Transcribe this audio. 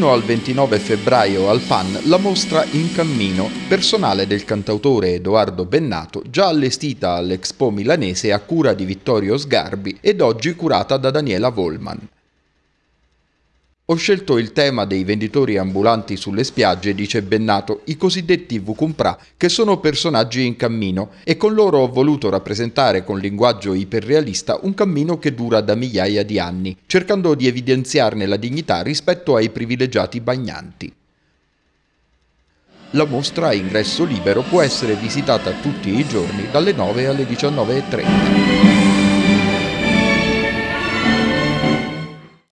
Fino al 29 febbraio al PAN la mostra In Cammino, personale del cantautore Edoardo Bennato, già allestita all'Expo milanese a cura di Vittorio Sgarbi ed oggi curata da Daniela Wollman. Ho scelto il tema dei venditori ambulanti sulle spiagge, dice Bennato, i cosiddetti vucumprà, che sono personaggi in cammino, e con loro ho voluto rappresentare con linguaggio iperrealista un cammino che dura da migliaia di anni, cercando di evidenziarne la dignità rispetto ai privilegiati bagnanti. La mostra a ingresso libero può essere visitata tutti i giorni dalle 9 alle 19:30.